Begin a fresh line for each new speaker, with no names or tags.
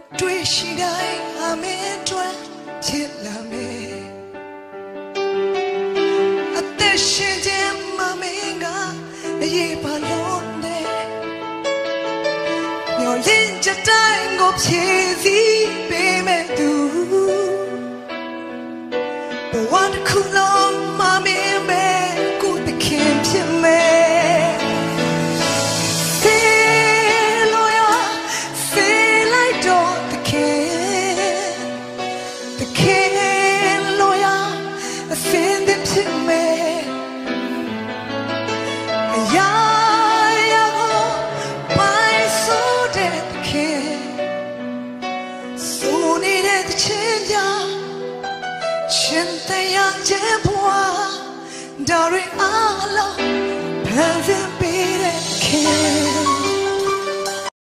တွေ့ရှိတိုင်းအမင်းအတွက်ချစ်လာမယ်အသက်ရှင်ခြင်းမမင်းကအရေးပါလို့နဲ့မျောလင်းချက်တိုင်းကိုဖြည့်ဆည်းပေးမဲ့သူဘဝတစ်ခုလုံးမမင်းပဲကိုယ်တခင်ဖြစ်မယ်ရှင်တရားခြင်းဘဝဒါရီအားလုံးဖန်ဆင်းပေးတဲ့ခင်